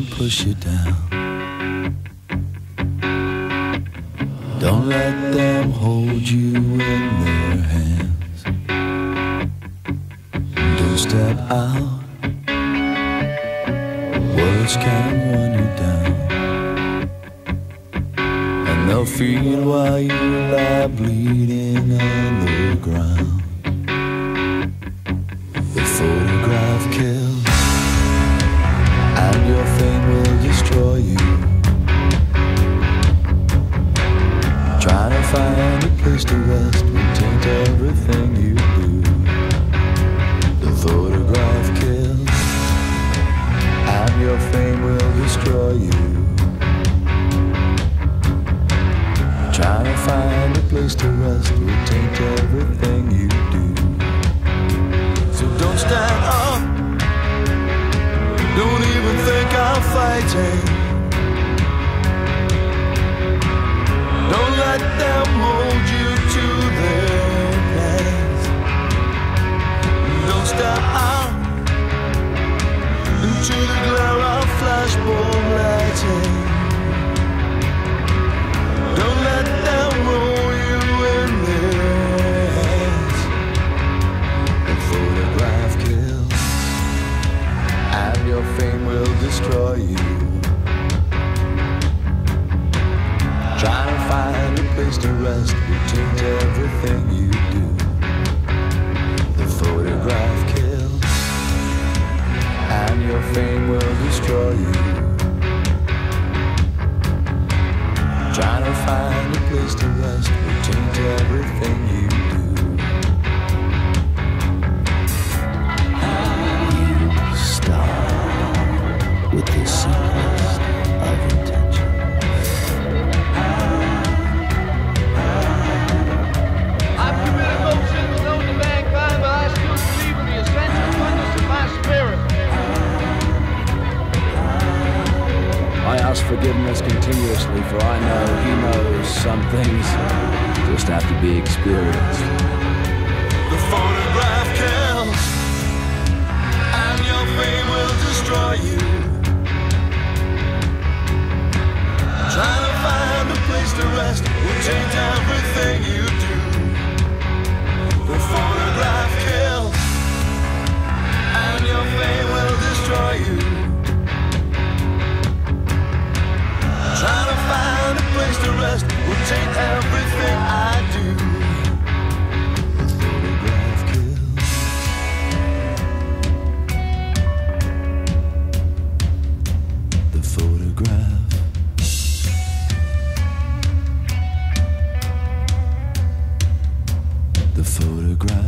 push you down. Don't let them hold you in their hands. Don't step out. Words can run you down. And they'll feel while you lie bleeding on the ground. The photograph kills, and your fame will destroy you. Trying to find a place to rest will taint everything you do. The photograph kills, and your fame will destroy you. Trying to find a place to rest will taint everything you do. So don't stand up, don't even think I'm fighting. Don't let them hold you to their plans. Don't step out into the glare of flashbulb lighting. Don't let them roll you in their hands. The photograph kills, and your fame will destroy you. Trying to find a place to rest will change everything you do. The photograph kills, and your fame will destroy you. Trying to find a place to rest will change everything you do. You start with the simplest of intentions. I've committed no sins known to mankind, but I still believe in the essential goodness of my spirit. I ask forgiveness continuously, for I know He knows some things just have to be experienced. The photograph kills, and your fame will destroy you. Trying to find a place to rest will change everything you do. The photograph kills, and your fame will destroy you. Trying to find a place to rest will change everything I do. The photograph kills. The photograph. The photograph.